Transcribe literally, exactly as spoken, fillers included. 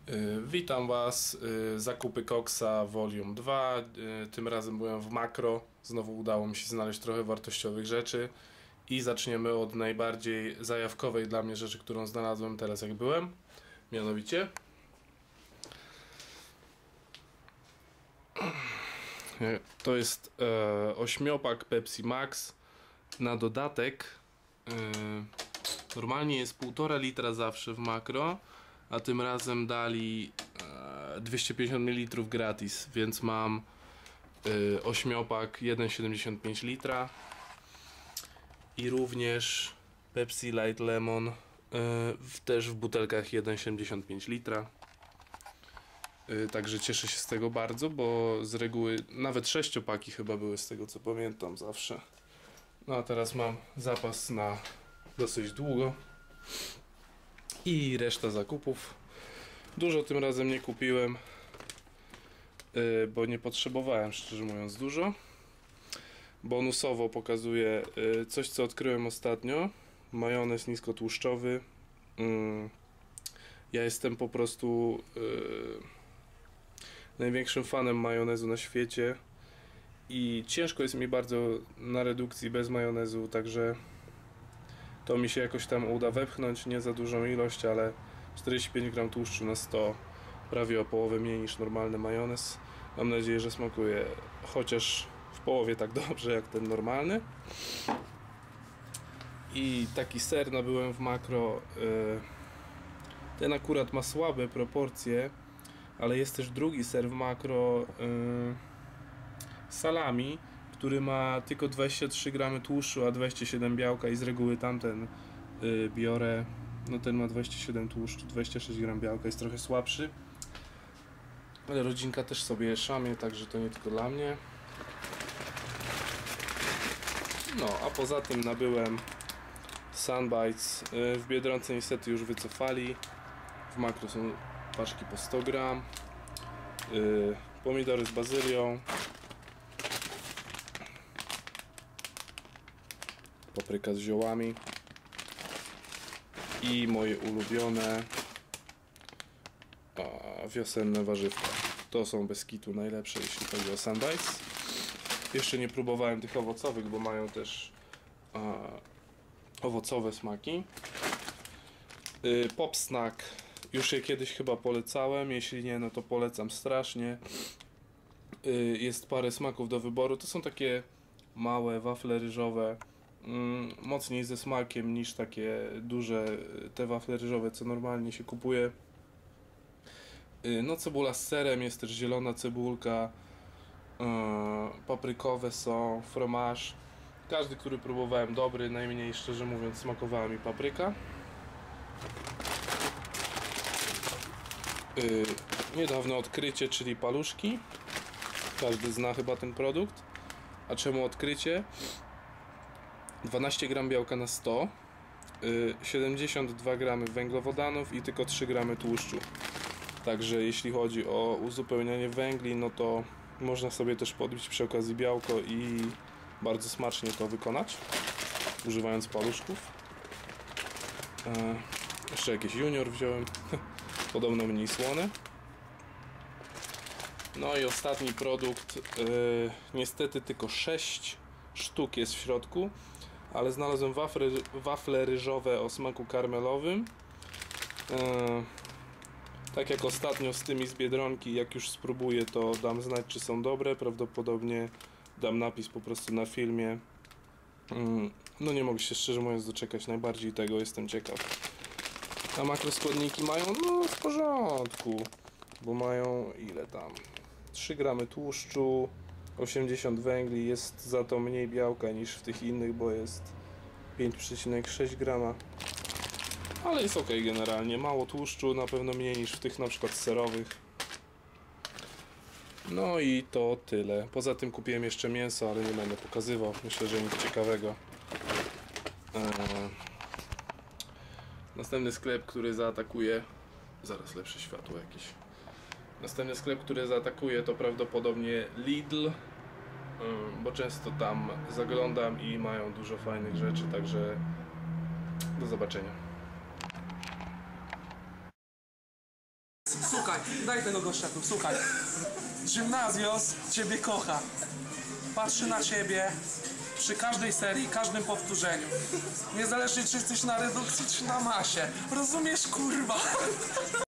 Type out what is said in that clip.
Witam Was, zakupy Coxa Volume dwa, tym razem byłem w Makro, znowu udało mi się znaleźć trochę wartościowych rzeczy i zaczniemy od najbardziej zajawkowej dla mnie rzeczy, którą znalazłem teraz jak byłem, mianowicie to jest e, ośmiopak Pepsi Max na dodatek. e, normalnie jest półtora litra zawsze w Makro, a tym razem dali e, dwieście pięćdziesiąt mililitrów gratis, więc mam e, ośmiopak jeden przecinek siedemdziesiąt pięć litra i również Pepsi Light Lemon e, w, też w butelkach jeden przecinek siedemdziesiąt pięć litra. e, także cieszę się z tego bardzo, bo z reguły nawet sześciopaki chyba były, z tego co pamiętam, zawsze. No a teraz mam zapas na dosyć długo i reszta zakupów. Dużo tym razem nie kupiłem, yy, bo nie potrzebowałem, szczerze mówiąc, dużo. Bonusowo pokazuję yy, coś, co odkryłem ostatnio. Majonez niskotłuszczowy. Yy, ja jestem po prostu yy, największym fanem majonezu na świecie i ciężko jest mi bardzo na redukcji bez majonezu, także to mi się jakoś tam uda wepchnąć, nie za dużą ilość, ale czterdzieści pięć gramów tłuszczu na sto, prawie o połowę mniej niż normalny majonez. Mam nadzieję, że smakuje chociaż w połowie tak dobrze jak ten normalny. I taki ser nabyłem w Makro. Ten akurat ma słabe proporcje, ale jest też drugi ser w Makro, salami, który ma tylko dwadzieścia trzy gramy tłuszczu, a dwadzieścia siedem białka, i z reguły tamten yy, biorę. No ten ma dwadzieścia siedem tłuszczu, dwadzieścia sześć gramów białka, jest trochę słabszy, ale rodzinka też sobie je szamie, także to nie tylko dla mnie. No a poza tym nabyłem Sunbites. yy, w Biedronce niestety już wycofali. W Makro są paczki po sto gramów. yy, pomidory z bazylią, papryka z ziołami i moje ulubione a, wiosenne warzywka. To są bez kitu najlepsze, jeśli chodzi o Sunbites. Jeszcze nie próbowałem tych owocowych, bo mają też a, owocowe smaki. yy, Pop Snack, już je kiedyś chyba polecałem, jeśli nie, no to polecam strasznie. yy, Jest parę smaków do wyboru, to są takie małe wafle ryżowe, mocniej ze smakiem niż takie duże te wafle ryżowe, co normalnie się kupuje. No cebula z serem, jest też zielona cebulka, paprykowe są, fromage. Każdy, który próbowałem, dobry. Najmniej, szczerze mówiąc, smakowała mi papryka. Niedawno odkrycie, czyli paluszki. Każdy zna chyba ten produkt. A czemu odkrycie? dwanaście gramów białka na sto, siedemdziesiąt dwa gramy węglowodanów i tylko trzy gramy tłuszczu. Także jeśli chodzi o uzupełnianie węgli, no to można sobie też podbić przy okazji białko i bardzo smacznie to wykonać, używając paluszków. Jeszcze jakieś junior wziąłem, podobno mniej słone. No i ostatni produkt, niestety tylko sześć sztuk jest w środku, ale znalazłem wafle, wafle ryżowe o smaku karmelowym. Eee, tak jak ostatnio z tymi z Biedronki, jak już spróbuję, to dam znać, czy są dobre. Prawdopodobnie dam napis po prostu na filmie. eee, No nie mogę się, szczerze mówiąc, doczekać, najbardziej tego jestem ciekaw. A makroskładniki mają, no w porządku, bo mają ile tam? trzy gramy tłuszczu, osiemdziesiąt węgli, jest za to mniej białka niż w tych innych, bo jest pięć przecinek sześć grama, ale jest ok generalnie, mało tłuszczu, na pewno mniej niż w tych na przykład serowych. No i to tyle. Poza tym kupiłem jeszcze mięso, ale nie będę pokazywał, myślę, że nic ciekawego. eee... Następny sklep, który zaatakuje, zaraz lepsze światło jakieś. Następny sklep, który zaatakuje, to prawdopodobnie Lidl, bo często tam zaglądam i mają dużo fajnych rzeczy, także do zobaczenia. Słuchaj, daj tego gościa tu, słuchaj. Gimnazjos ciebie kocha. Patrzy na ciebie przy każdej serii, każdym powtórzeniu. Niezależnie czy jesteś na redukcji, czy na masie. Rozumiesz, kurwa?